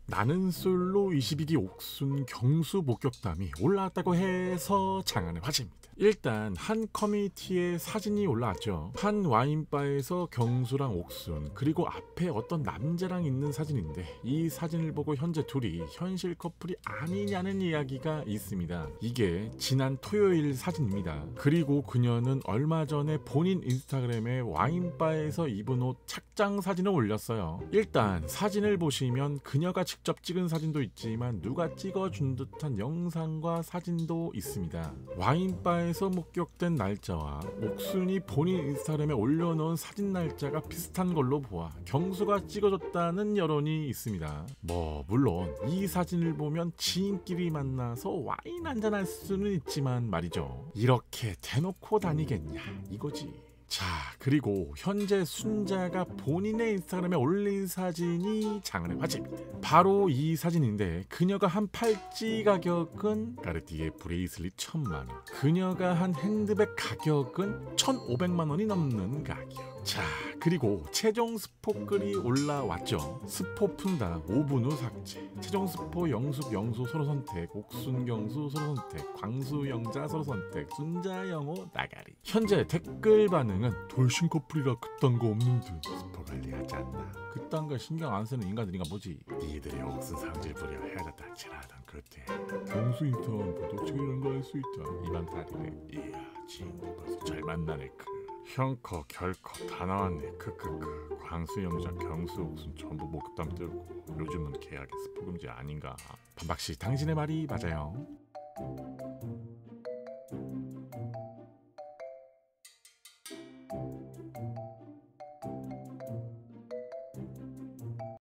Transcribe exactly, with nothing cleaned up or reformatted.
나는 솔로 이십이 기 옥순 경수 목격담이 올라왔다고 해서 장안의 화제입니다. 일단 한 커뮤니티에 사진이 올라왔죠. 한 와인바에서 경수랑 옥순 그리고 앞에 어떤 남자랑 있는 사진인데, 이 사진을 보고 현재 둘이 현실 커플이 아니냐는 이야기가 있습니다. 이게 지난 토요일 사진입니다. 그리고 그녀는 얼마 전에 본인 인스타그램에 와인바에서 입은 옷 착장 사진을 올렸어요. 일단 사진을 보시면 그녀가 직접 찍은 사진도 있지만 누가 찍어준 듯한 영상과 사진도 있습니다. 와인바에 에서 목격된 날짜와 옥순이 본인 인스타그램에 올려놓은 사진 날짜가 비슷한 걸로 보아 경수가 찍어줬다는 여론이 있습니다. 뭐 물론 이 사진을 보면 지인끼리 만나서 와인 한잔할 수는 있지만 말이죠, 이렇게 대놓고 다니겠냐 이거지. 자, 그리고 현재 순자가 본인의 인스타그램에 올린 사진이 장안의 화제입니다. 바로 이 사진인데, 그녀가 한 팔찌 가격은 까르띠에 브레이슬릿 천만 원, 그녀가 한 핸드백 가격은 천오백만 원이 넘는 가격. 자, 그리고 최종 스포 글이 올라왔죠. 스포 푼다 오 분 후 삭제. 최종 스포 영숙 영수 서로 선택, 옥순 경수 서로 선택, 광수 영자 서로 선택, 순자 영호 나가리. 현재 댓글 반응은 돌싱 커플이라 그딴 거 없는 듯, 스포 관리하지 않나, 그딴 거 신경 안 쓰는 인간들인가 보지. 니들의 옥순 상질 부려 헤어졌다 지나던 그때 경수 인스타만 보도 이런 거 할 수 있다. 이만 달이네. 이야, 친구 벌써 잘 만나네. 그 형커 결커 다 나왔네. 크크크. 광수 영자 경수 옥순 전부 목격담 뜨고 요즘은 계약에 스포 금지 아닌가. 반박씨 당신의 말이 맞아요.